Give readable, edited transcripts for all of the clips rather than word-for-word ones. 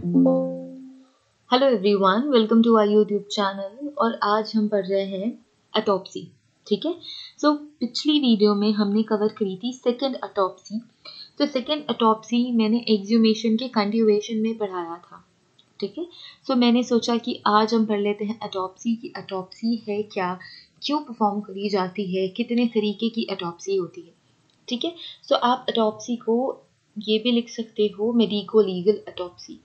Hello everyone, welcome to our YouTube channel. और आज हम पढ़ रहे हैं ऑटोप्सी। ठीक है, सो पिछली वीडियो में हमने कवर करी थी सेकंड ऑटोप्सी। तो सेकंड ऑटोप्सी मैंने एक्सह्यूमेशन के कंटिन्यूएशन में पढ़ाया था। ठीक है, सो मैंने सोचा कि आज हम पढ़ लेते हैं ऑटोप्सी की ऑटोप्सी है क्या, क्यों परफॉर्म करी जाती है, कितने तरीके की ऑटोप्सी होती है। ठीक है, सो आप ऑटोप्सी को ये भी लिख सकते हो medico legal autopsy,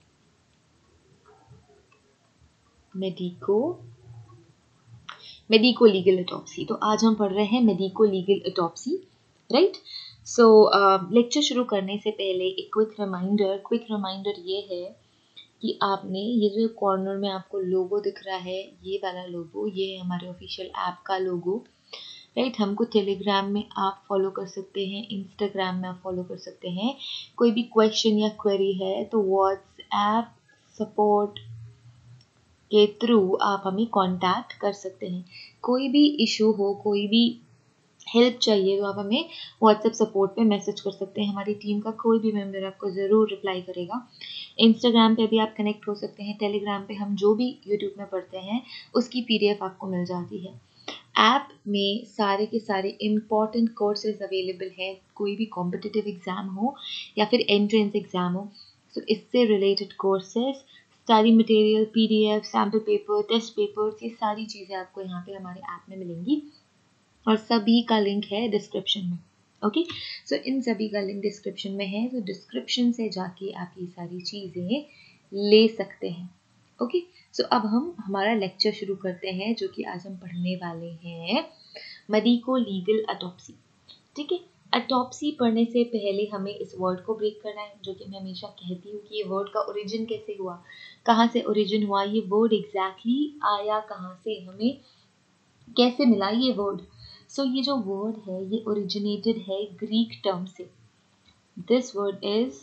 medico legal autopsy. तो आज हम पढ़ रहे हैं medico legal autopsy, right. So lecture शुरू करने से पहले एक क्विक रिमाइंडर ये है कि आपने ये जो कॉर्नर में आपको लोगो दिख रहा है, ये वाला लोगो, ये है हमारे ऑफिशियल ऐप का लोगो, राइट। हमको टेलीग्राम में आप फॉलो कर सकते हैं, इंस्टाग्राम में आप फॉलो कर सकते हैं। कोई भी क्वेश्चन या क्वेरी है तो व्हाट्सएप सपोर्ट के थ्रू आप हमें कांटेक्ट कर सकते हैं। कोई भी इशू हो, कोई भी हेल्प चाहिए तो आप हमें व्हाट्सएप सपोर्ट पे मैसेज कर सकते हैं। हमारी टीम का कोई भी मेंबर आपको ज़रूर रिप्लाई करेगा। इंस्टाग्राम पे भी आप कनेक्ट हो सकते हैं। टेलीग्राम पे हम जो भी यूट्यूब में पढ़ते हैं उसकी पीडीएफ आपको मिल जाती है। ऐप में सारे के सारे इम्पॉर्टेंट कोर्सेज अवेलेबल हैं। कोई भी कॉम्पिटिटिव एग्ज़ाम हो या फिर एंट्रेंस एग्ज़ाम हो, तो इससे related courses, study material, PDF, sample paper, test papers, ये सारी चीज़ें आपको यहाँ पे हमारे ऐप में मिलेंगी और सभी का लिंक है डिस्क्रिप्शन में। ओके, सो इन सभी का लिंक डिस्क्रिप्शन में है, तो डिस्क्रिप्शन से जाके आप ये सारी चीज़ें ले सकते हैं। ओके, सो अब हम हमारा लेक्चर शुरू करते हैं, जो कि आज हम पढ़ने वाले हैं मेडिको लीगल ऑटोप्सी। ठीक है, ऑटोप्सी पढ़ने से पहले हमें इस वर्ड को ब्रेक करना है, जो कि मैं हमेशा कहती हूँ कि ये वर्ड का ओरिजिन कैसे हुआ, कहाँ से ओरिजिन हुआ, ये वर्ड एग्जैक्टली आया कहाँ से, हमें कैसे मिला ये वर्ड। सो ये जो वर्ड है ये ओरिजिनेटेड है ग्रीक टर्म से। This word is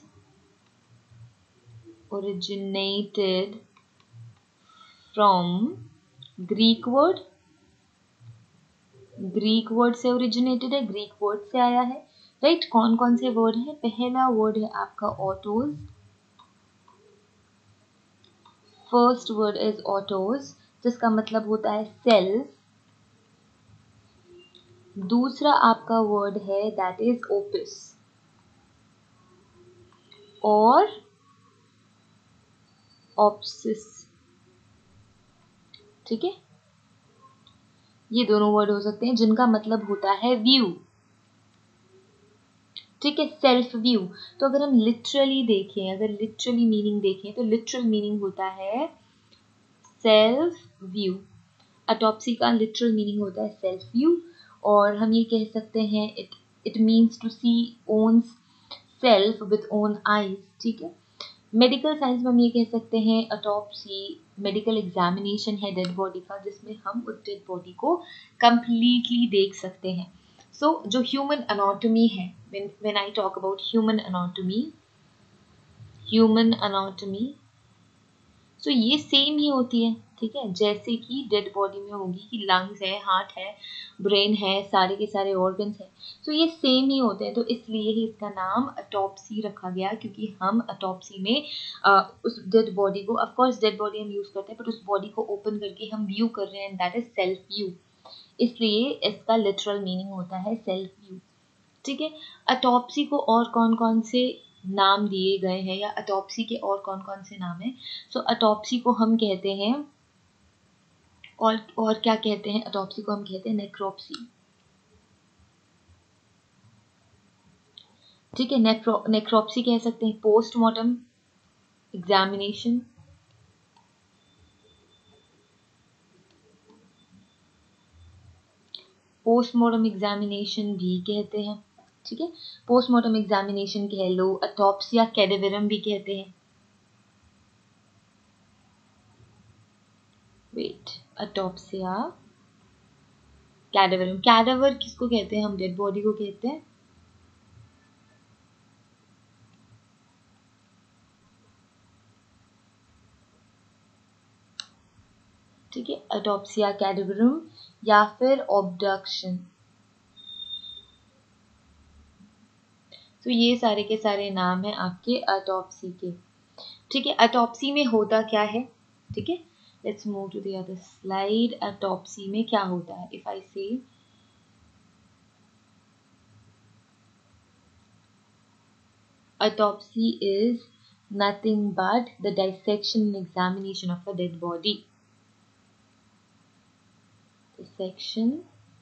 originated from Greek word, Greek word से ओरिजिनेटेड है, ग्रीक वर्ड से आया है, राइट। कौन कौन से वर्ड है? पहला वर्ड है आपका autos, first word is autos, जिसका मतलब होता है सेल्फ। दूसरा आपका वर्ड है दैट इज ओपिस और ऑप्सिस। ठीक है, ये दोनों वर्ड हो सकते हैं जिनका मतलब होता है व्यू। ठीक है, सेल्फ व्यू। तो अगर हम लिटरली देखें, अगर लिटरली मीनिंग देखें तो लिटरल मीनिंग होता है सेल्फ व्यू। ऑटोप्सी का लिटरल मीनिंग होता है सेल्फ व्यू, और हम ये कह सकते हैं it means to see one's self with own eyes. ठीक है, मेडिकल साइंस में हम ये कह सकते हैं ऑटोप्सी मेडिकल एग्जामिनेशन है डेड बॉडी का, जिसमें हम उस डेड बॉडी को कंप्लीटली देख सकते हैं। सो जो ह्यूमन एनाटॉमी है, when I talk about human anatomy, so ये सेम ही होती है। ठीक है, जैसे कि डेड बॉडी में होगी कि लंग्स है, हार्ट है, ब्रेन है, सारे के सारे ऑर्गन्स हैं, तो ये सेम ही होते हैं। तो इसलिए ही इसका नाम ऑटोप्सी रखा गया, क्योंकि हम ऑटोप्सी में उस डेड बॉडी को, ऑफ कोर्स डेड बॉडी हम यूज करते हैं, बट उस बॉडी को ओपन करके हम व्यू कर रहे हैं, दैट इज सेल्फ व्यू। इसलिए इसका लिटरल मीनिंग होता है सेल्फ व्यू। ठीक है, ऑटोप्सी को और कौन कौन से नाम दिए गए हैं, या ऑटोप्सी के और कौन कौन से नाम हैं? सो ऑटोप्सी को हम कहते हैं, और क्या कहते हैं? ऑटोप्सी को हम कहते हैं नेक्रोप्सी। ठीक है, नेक्रोप्सी कह सकते हैं पोस्टमार्टम एग्जामिनेशन, पोस्टमार्टम एग्जामिनेशन भी कहते हैं। ठीक है, पोस्टमार्टम एग्जामिनेशन कह लो, ऑटोप्सिया कैडेवरम भी कहते हैं। वेट, ऑटोप्सिया कैडेवरम, कैडेवर किसको कहते हैं? हम डेड बॉडी को कहते हैं। ठीक है, ऑटोप्सिया कैडेवरम या फिर ऑब्डक्शन। तो ये सारे के सारे नाम हैं आपके ऑटोप्सी के। ठीक है, ऑटोप्सी में होता क्या है, ठीक है, let's move to the other slide. Autopsy में क्या होता है, इफ आई से autopsy is nothing but the dissection and examination of a dead body. Dissection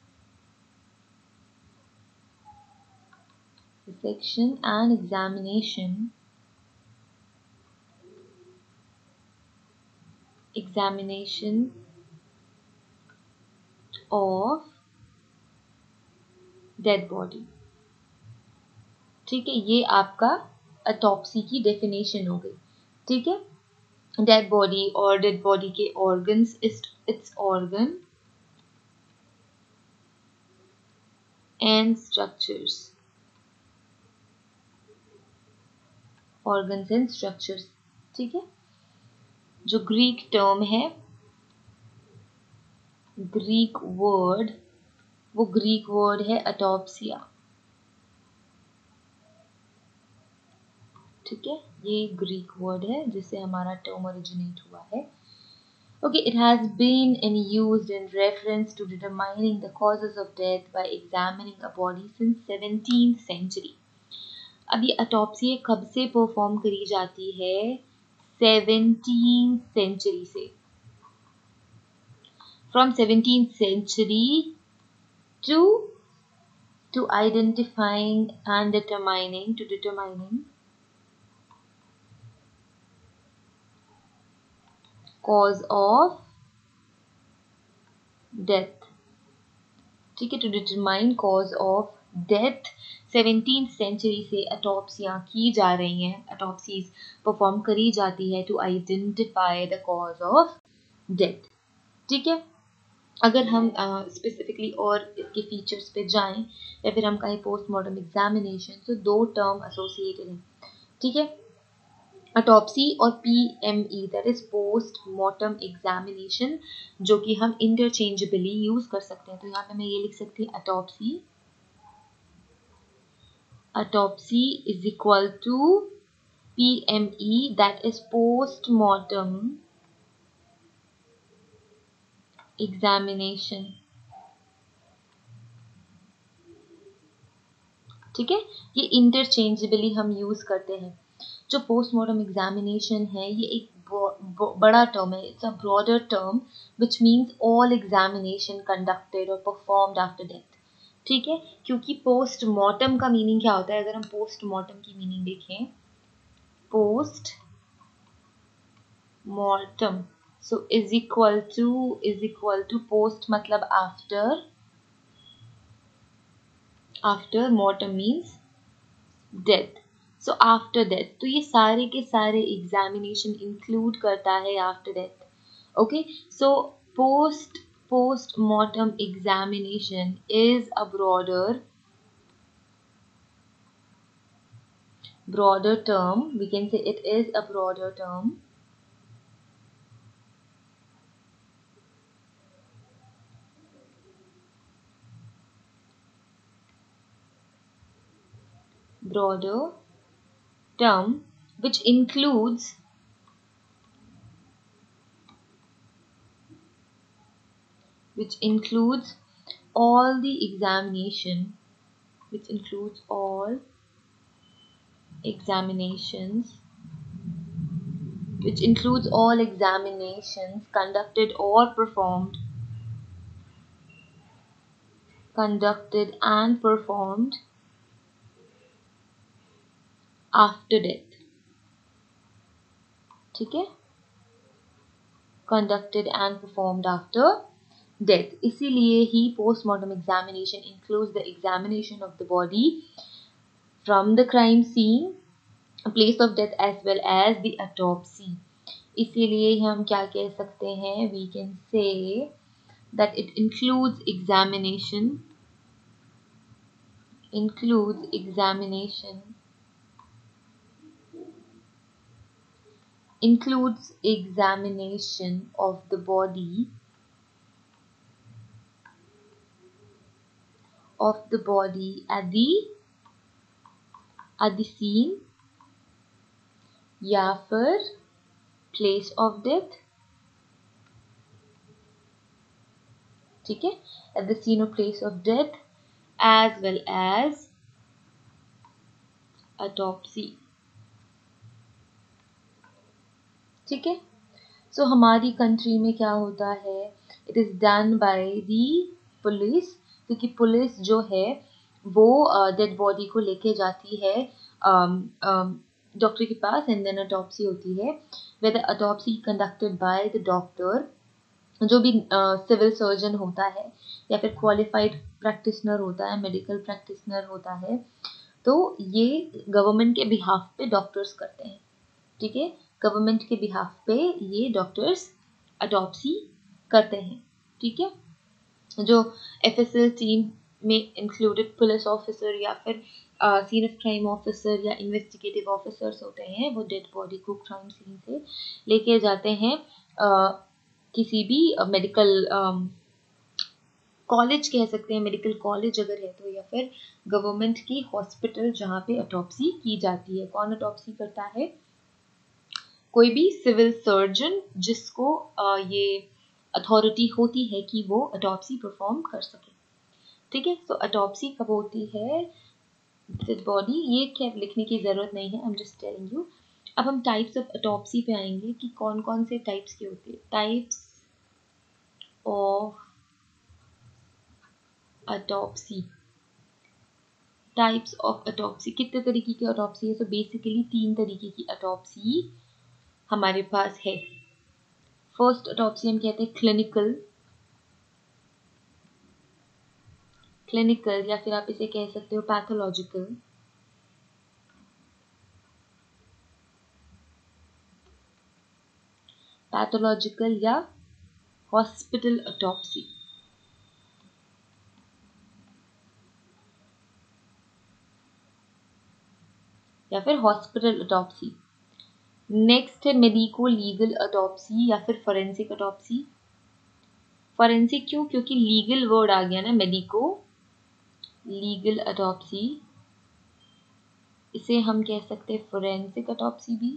and examination of dead body. ठीक है, ये आपका ऑटोप्सी की डेफिनेशन हो गई, ठीक है। डेड बॉडी और डेड बॉडी के organs, it's organ and structures, organs and structures, ठीक है। जो ग्रीक टर्म है, ग्रीक वर्ड, वो ग्रीक वर्ड है ऑटोप्सिया, ठीक है, ये ग्रीक वर्ड है जिससे हमारा टर्म ओरिजिनेट हुआ है। Okay, it has been used in reference to determining the causes of death by examining a body since 17th century. अब ये ऑटोप्सी कब से परफॉर्म करी जाती है, 17th century से, from 17th century to identifying and determining cause of death, ठीक है, to determine cause of death. 17th century से ऑटोप्सियाँ की जा रही हैं, ऑटोप्सीज परफॉर्म करी जाती है to identify the cause of death, ठीक है। अगर हम स्पेसिफिकली और इसके फीचर्स पे जाएं या फिर हम कहें पोस्टमार्टम एग्जामिनेशन, तो दो टर्म एसोसिएटेड हैं, ठीक है, ऑटोप्सी और PME, that is post mortem examination, जो कि हम इंटरचेंजेबली यूज कर सकते हैं। तो यहाँ पे मैं ये लिख सकती हूँ autopsy is equal to PME, that is post mortem examination, ठीक है, ये इंटरचेंजेबली हम यूज करते हैं। जो पोस्टमार्टम एग्जामिनेशन है ये एक बड़ा टर्म है, it's a broader term which means all examination conducted और परफॉर्म्ड आफ्टर डेथ, ठीक है। क्योंकि पोस्टमार्टम का मीनिंग क्या होता है, अगर हम पोस्टमार्टम की मीनिंग देखें, post mortem, so is equal to post मतलब after mortem means death, so after death, तो ये सारे के सारे एग्जामिनेशन इंक्लूड करता है after death. Okay, so postmortem examination is a broader term, we can say it is a broader term which includes all the examination, which includes all examinations conducted and performed after death, ठीक है, conducted and performed after death। इसीलिए ही postmortem examination includes the examination of the body from the crime scene, place of death, as well as the autopsy। इसीलिए हम क्या कह सकते हैं, we can say that it includes examination of the body at the scene या फिर place of death, ठीक है, at the scene of place of death as well as autopsy, ठीक है। सो हमारी कंट्री में क्या होता है, it is done by the police, क्योंकि पुलिस जो है वो डेड बॉडी को लेके जाती है डॉक्टर के पास, एंड देन ऑटोप्सी होती है, where the autopsy conducted by the doctor, जो भी सिविल सर्जन होता है या फिर क्वालिफाइड प्रैक्टिशनर होता है, मेडिकल प्रैक्टिशनर होता है, तो ये गवर्नमेंट के बिहाफ पे डॉक्टर्स करते हैं, ठीक है, गवर्नमेंट के बिहाफ पे ये डॉक्टर्स ऑटोप्सी करते हैं, ठीक है। जो एफएसएल टीम में इंक्लूडेड पुलिस ऑफिसर या फिर सीन ऑफ क्राइम ऑफिसर या इन्वेस्टिगेटिव ऑफिसर्स होते हैं, वो डेड बॉडी को क्राइम सीन से लेके जाते हैं किसी भी मेडिकल कॉलेज कह सकते हैं, मेडिकल कॉलेज अगर है तो, या फिर गवर्नमेंट की हॉस्पिटल जहाँ पे ऑटोप्सी की जाती है। कौन ऑटोप्सी करता है, कोई भी सिविल सर्जन जिसको ये अथॉरिटी होती है कि वो ऑटोप्सी परफॉर्म कर सके, ठीक है। सो ऑटोप्सी कब होती है, डेड बॉडी, ये क्या लिखने की ज़रूरत नहीं है, I am just telling you. अब हम टाइप्स ऑफ ऑटोप्सी पे आएंगे कि कौन कौन से टाइप्स के होते हैं। Types of autopsy, types of autopsy, कितने तरीके की ऑटोप्सी है, तो बेसिकली 3 तरीके की ऑटोप्सी हमारे पास है। फर्स्ट ऑटोप्सी हम कहते हैं क्लिनिकल, क्लिनिकल या फिर आप इसे कह सकते हो पैथोलॉजिकल, पैथोलॉजिकल या हॉस्पिटल ऑटोप्सी, या फिर हॉस्पिटल ऑटोप्सी। नेक्स्ट है मेडिको लीगल ऑटोप्सी या फिर फोरेंसिक ऑटोप्सी। फोरेंसिक क्यों, क्योंकि लीगल वर्ड आ गया ना, मेडिको लीगल ऑटोप्सी, इसे हम कह सकते हैं फोरेंसिक ऑटोप्सी भी,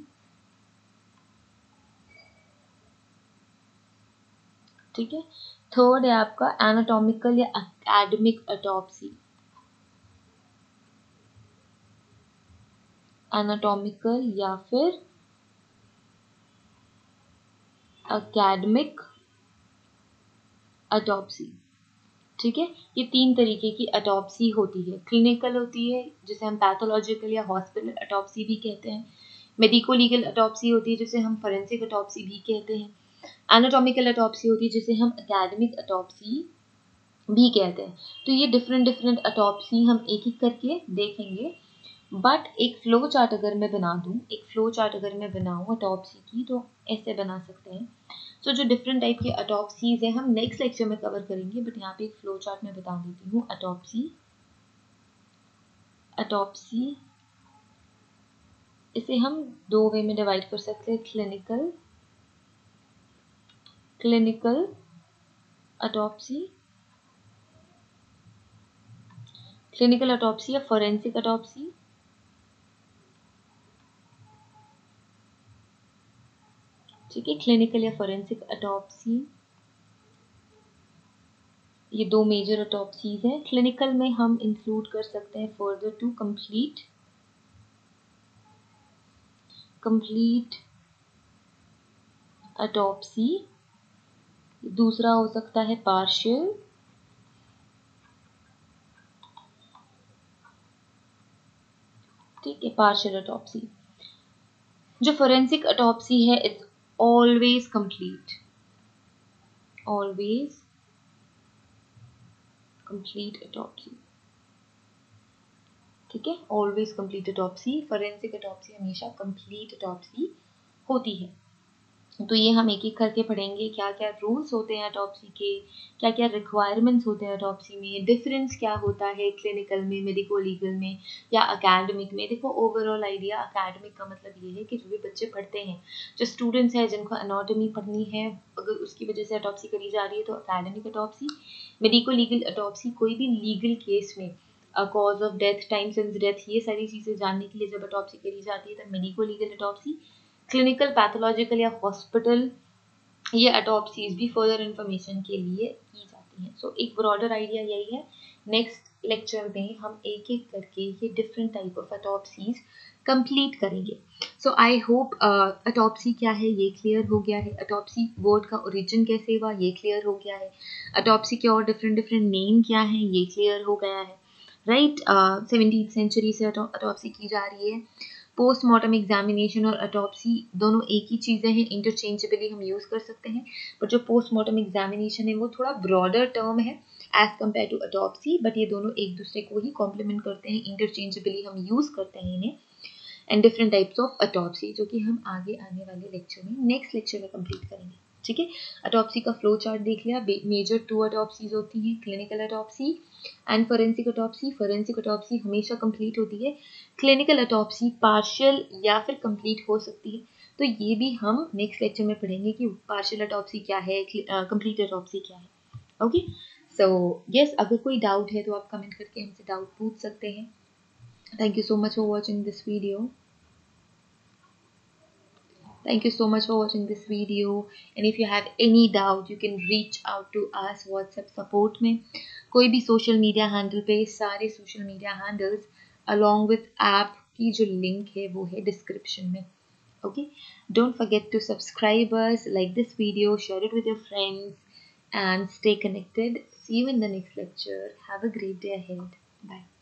ठीक है। थर्ड है आपका एनाटॉमिकल या एकेडमिक ऑटोप्सी, एनाटॉमिकल या फिर एकेडमिक ऑटोप्सी, ठीक है। ये 3 तरीके की ऑटोप्सी होती है। क्लिनिकल होती है जिसे हम पैथोलॉजिकल या हॉस्पिटल ऑटोप्सी भी कहते हैं। मेडिको लीगल ऑटोप्सी होती है जिसे हम फोरेंसिक ऑटोप्सी भी कहते हैं। एनाटॉमिकल ऑटोप्सी होती है जिसे हम एकेडमिक ऑटोप्सी भी कहते हैं। तो ये डिफरेंट डिफरेंट ऑटोप्सी हम एक एक करके देखेंगे, बट एक फ्लो चार्ट अगर मैं बना दूं, एक फ्लो चार्ट अगर मैं बनाऊं ऑटोप्सी की, तो ऐसे बना सकते हैं। सो जो डिफरेंट टाइप की ऑटोप्सीज है हम नेक्स्ट लेक्चर में कवर करेंगे, बट यहाँ पे एक फ्लो चार्ट में बता देती हूँ। ऑटोप्सी, ऑटोप्सी इसे हम 2 वे में डिवाइड कर सकते हैं, clinical, clinical autopsy, clinical autopsy या फोरेंसिक ऑटोप्सी, ठीक है, क्लिनिकल या फोरेंसिक ऑटोप्सी, ये 2 मेजर ऑटोप्सीज हैं। क्लिनिकल में हम इंक्लूड कर सकते हैं further to complete, complete autopsy, दूसरा हो सकता है पार्शियल, ठीक है, पार्शियल ऑटोप्सी। जो फोरेंसिक ऑटोप्सी है it's always complete, always complete autopsy, ठीक है, always complete autopsy. Forensic autopsy हमेशा कंप्लीट ऑटोप्सी होती है। तो ये हम एक एक करके पढ़ेंगे, क्या क्या रूल्स होते हैं ऑटोप्सी के, क्या क्या रिक्वायरमेंट्स होते हैं ऑटोप्सी में, डिफरेंस क्या होता है क्लिनिकल में, मेडिको लीगल में या अकेडमिक में। देखो ओवरऑल आइडिया अकेडमिक का मतलब ये है कि जो भी बच्चे पढ़ते हैं, जो स्टूडेंट्स हैं जिनको एनाटॉमी पढ़नी है, अगर उसकी वजह से ऑटोप्सी करी जा रही है तो academic autopsy. Medico legal autopsy कोई भी लीगल केस में cause of death, time since death, ये सारी चीज़ें जानने के लिए जब ऑटोप्सी करी जाती है तब medico legal autopsy. Clinical, pathological या हॉस्पिटल ये ऑटोप्सीज भी फर्दर इंफॉर्मेशन के लिए की जाती हैं. सो एक ब्रॉडर आइडिया यही है. नेक्स्ट लेक्चर में हम एक एक करके ये different type of autopsies complete करेंगे. सो आई होप ऑटोप्सी क्या है ये क्लियर हो गया है. ऑटोप्सी वर्ड का ओरिजिन कैसे हुआ ये क्लियर हो गया है. ऑटोप्सी के और डिफरेंट डिफरेंट नेम क्या है ये क्लियर हो गया है. राइट, 17th सेंचुरी से ऑटोप्सी की जा रही है. पोस्टमार्टम एग्जामिनेशन और ऑटोप्सी दोनों एक ही चीज़ें हैं, इंटरचेंजेबली हम यूज़ कर सकते हैं. बट जो पोस्टमार्टम एग्जामिनेशन है वो थोड़ा ब्रॉडर टर्म है as compare to autopsy. But ये दोनों एक दूसरे को ही कॉम्प्लीमेंट करते हैं, इंटरचेंजेबली हम यूज़ करते हैं इन्हें. And different types of autopsy जो कि हम आगे आने वाले लेक्चर में नेक्स्ट लेक्चर में कंप्लीट करेंगे. ठीक है, ऑटोप्सी का फ्लो चार्ट देख लिया. मेजर 2 ऑटोप्सीज होती हैं, clinical autopsy and forensic autopsy. Forensic autopsy हमेशा कंप्लीट होती है. क्लिनिकल ऑटोप्सी पार्शियल या फिर कंप्लीट हो सकती है. तो ये भी हम नेक्स्ट लेक्चर में पढ़ेंगे कि पार्शियल ऑटोप्सी क्या है, कंप्लीट ऑटोप्सी क्या है. ओके, सो यस, अगर कोई डाउट है तो आप कमेंट करके हमसे डाउट पूछ सकते हैं. Thank you so much for watching this video. Thank you so much for watching this video. And if you have any doubt, you can reach out to us WhatsApp support में. कोई भी social media handle पे, सारे social media handles along with app की जो link है वो है description में. Okay. Don't forget to subscribe us, like this video, share it with your friends, and stay connected. See you in the next lecture. Have a great day ahead. Bye.